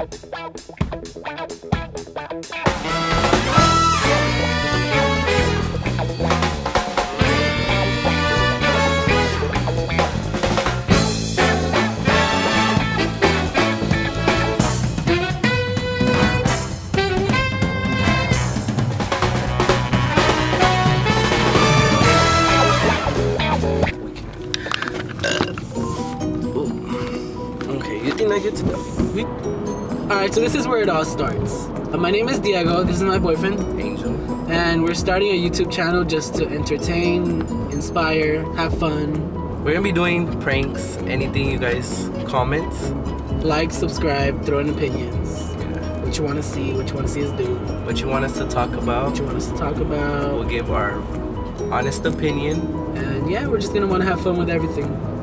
Good to go. Alright, so this is where it all starts. My name is Diego, this is my boyfriend, Angel. And we're starting a YouTube channel just to entertain, inspire, have fun. We're gonna be doing pranks, anything you guys comment. Like, subscribe, throw in opinions. Yeah. What you want to see, what you want to see us do. What you want us to talk about. What you want us to talk about. We'll give our honest opinion. And yeah, we're just gonna want to have fun with everything.